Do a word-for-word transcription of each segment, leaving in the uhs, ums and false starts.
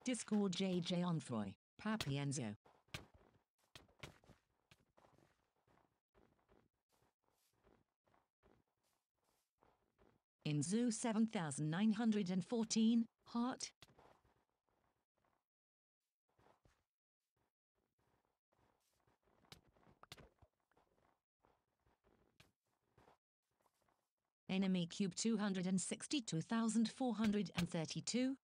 Discord J J Onfroy, Papienzo. In Zoo seven thousand nine hundred fourteen, Heart. Enemy Cube two hundred sixty-two thousand four hundred thirty-two.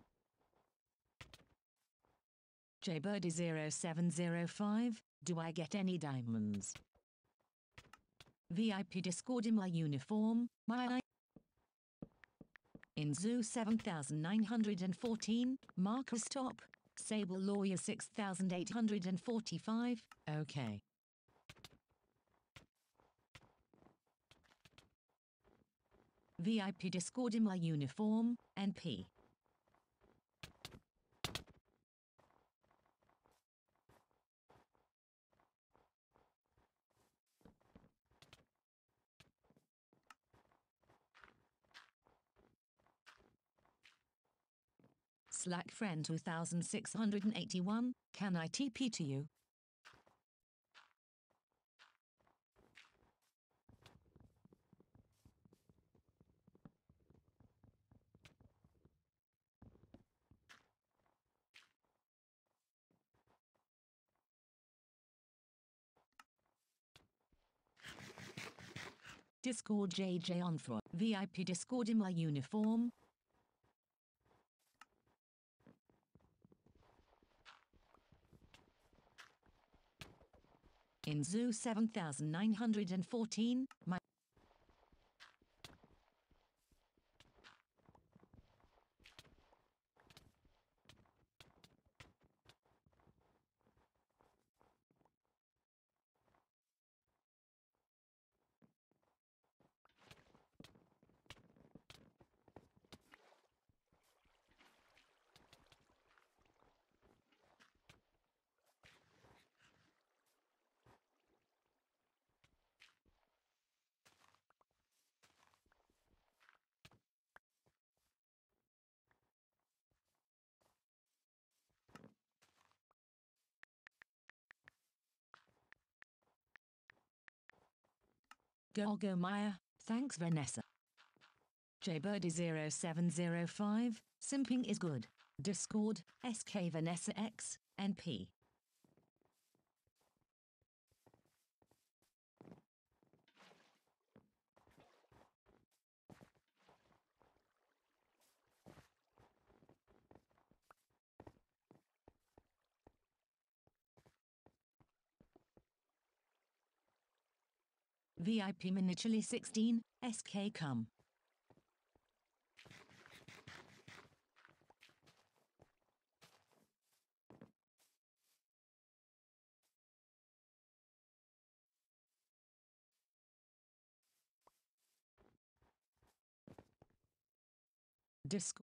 Jbirdie zero seven zero five, do I get any diamonds? V I P Discord in my uniform, my In Zoo seven thousand nine hundred fourteen, Marcus Top, Sable Lawyer six thousand eight hundred forty-five, okay. V I P Discord in my uniform, N P. Slack friend two thousand six hundred eighty-one, can I T P to you? Discord J J Onfroy, V I P Discord in my uniform. In Zoo seven thousand nine hundred fourteen, my Go Go Maya, thanks Vanessa. Jbirdie zero seven zero five, simping is good. Discord, S K Vanessa X, N P. V I P Minichili sixteen, S K come. Discord.